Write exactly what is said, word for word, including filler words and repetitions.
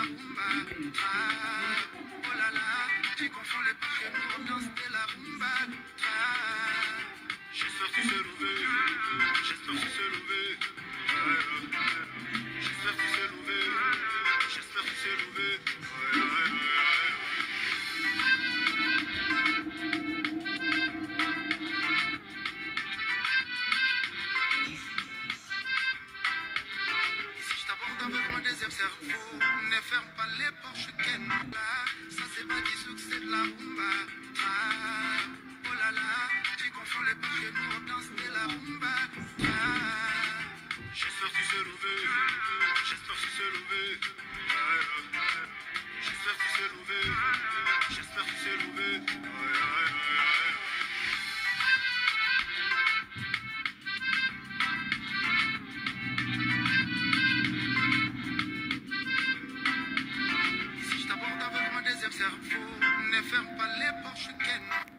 rumba. Ah, oh là là, tu confonds les pas que nous on danse de la rumba. Ah, j'espère que tu sais lever, j'espère que tu sais lever. J'espère que tu sais lever, j'espère que tu sais lever. Avec mon deuxième cerveau, ne ferme pas les porches qu'elle là. Ça c'est pas du succès de la rumba. Ah, oh là là, tu confonds les pas que nous on danse de la rumba. Ah, j'espère que tu sais lever, j'espère que tu sais lever. J'espère que tu sais lever, j'espère que tu sais lever. Cerveau, ne ferme pas les porches qu'elle